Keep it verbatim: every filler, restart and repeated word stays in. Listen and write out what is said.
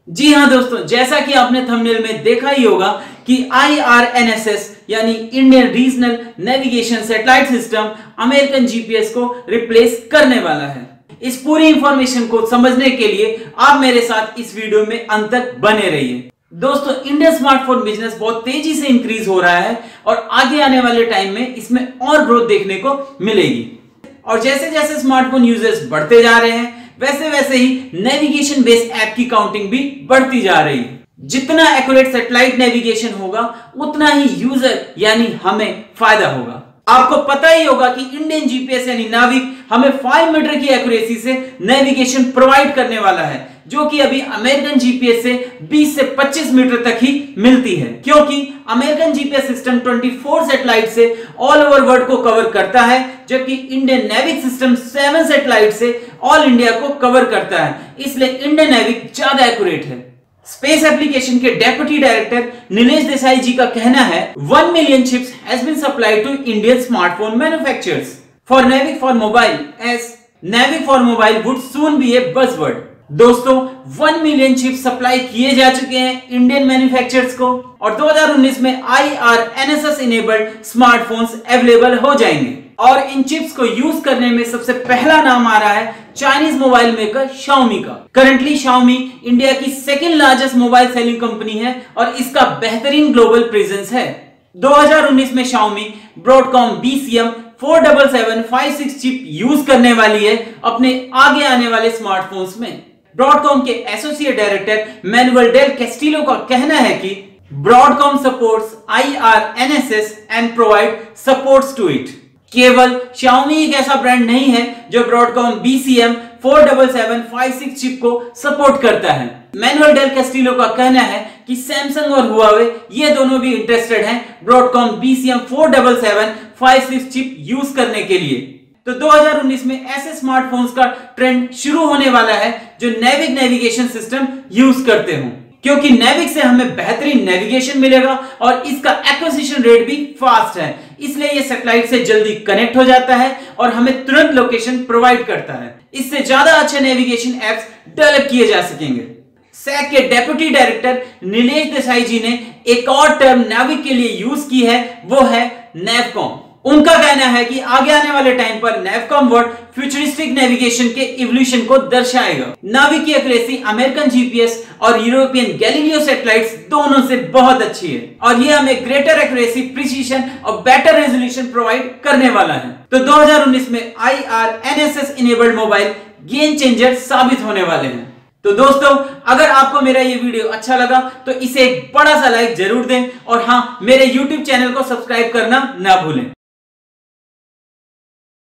जी हाँ दोस्तों, जैसा कि आपने थंबनेल में देखा ही होगा कि I R N S S यानी Indian regional navigation satellite system American G P S को रिप्लेस करने वाला है। इस पूरी इंफॉर्मेशन को समझने के लिए आप मेरे साथ इस वीडियो में अंत तक बने रहिए। दोस्तों, इंडियन स्मार्टफोन बिजनेस बहुत तेजी से इंक्रीज हो रहा है और आगे आने वाले टाइम में इसमें और ग्रोथ देखने को मिलेगी। और जैसे जैसे स्मार्टफोन यूजर्स बढ़ते जा रहे हैं वैसे वैसे ही नेविगेशन बेस्ड ऐप की काउंटिंग भी बढ़ती जा रही है। जितना एक्यूरेट सैटेलाइट नेविगेशन होगा उतना ही यूजर यानी हमें फायदा होगा। आपको पता ही होगा कि इंडियन जी पी एस यानी नाविक हमें पाँच मीटर की एक्यूरेसी से नेविगेशन प्रोवाइड करने वाला है, जो कि अभी अमेरिकन जी पी एस से बीस से पच्चीस मीटर तक ही मिलती है, क्योंकि American G P S system चौबीस सैटेलाइट से ऑल ओवर वर्ल्ड को कवर करता है, जबकि इंडियन नेविक सिस्टम सात सैटेलाइट से ऑल इंडिया को कवर करता है। इसलिए इंडियन नेविक ज्यादा एक्यूरेट है। स्पेस एप्लीकेशन के डेप्यूटी डायरेक्टर नीलेश देसाई जी का कहना है, one million chips has been supplied to Indian smartphone manufacturers for NavIC for mobile as NavIC for mobile would soon B A buzzword. दोस्तों, वन मिलियन चिप सप्लाई किए जा चुके हैं इंडियन मैन्युफैक्चरर्स को और दो हज़ार उन्नीस में I R N S S enabled smartphones available हो जाएंगे। और इन चिप्स को यूज करने में सबसे पहला नाम आ रहा है चाइनीज मोबाइल मेकर Xiaomi का। करंटली Xiaomi इंडिया की second largest mobile selling company है और इसका बेहतरीन ग्लोबल प्रेजेंस है। दो हज़ार उन्नीस में Xiaomi Broadcom B C M four seven seven five six chip use करने वाली है अपने आगे आने वाले स्मार्टफोन्स में। ब्रॉडकॉम के associate director Manuel Del Castillo का कहना है कि Broadcom supports I R N S S and provide supports to it. केवल Xiaomi एक ऐसा ब्रांड नहीं है जो Broadcom B C M four seven seven five six chip को सपोर्ट करता है। मैनुअल डेल कैस्टिलो का कहना है कि सैमसंग और हुआवे ये दोनों भी इंटरेस्टेड हैं Broadcom B C M four seven seven five six chip use करने के लिए। तो दो हज़ार उन्नीस में ऐसे स्मार्टफोन्स का ट्रेंड शुरू होने वाला है जो नेविक नेविगेशन सिस्टम यूज करते हों, क्योंकि नेविक से हमें बेहतरीन नेविगेशन मिलेगा और इसका एक्विजिशन रेट भी फास्ट है। इसलिए ये सैटेलाइट से जल्दी कनेक्ट हो जाता है और हमें तुरंत लोकेशन प्रोवाइड करता है। इससे ज्यादा अच्छे नेविगेशन एप्स डेवलप किए जा सकेंगे। सैक के डेप्यूटी डायरेक्टर नीलेश देसाई जी ने एक और टर्म नाविक के लिए यूज की है, वो है नेवकॉम। उनका कहना है कि आगे आने वाले टाइम पर नेवकॉम वर्ड फ्यूचरिस्टिक नेविगेशन के इवोल्यूशन को दर्शाएगा। नाविक की accuracy American G P S और यूरोपियन गैलीलियो सैटेलाइट्स दोनों से बहुत अच्छी है और ये हमें ग्रेटर एक्यूरेसी, प्रिसीजन और बेटर रेजोल्यूशन प्रोवाइड करने वाला है। तो दो हज़ार उन्नीस में I R N S S enabled mobile game changer साबित होने वाले हैं। तो दोस्तों, अगर आपको मेरा ये वीडियो अच्छा लगा तो इसे एक बड़ा सा लाइक जरूर दें और हाँ, मेरे यूट्यूब चैनल को सब्सक्राइब करना ना भूलें।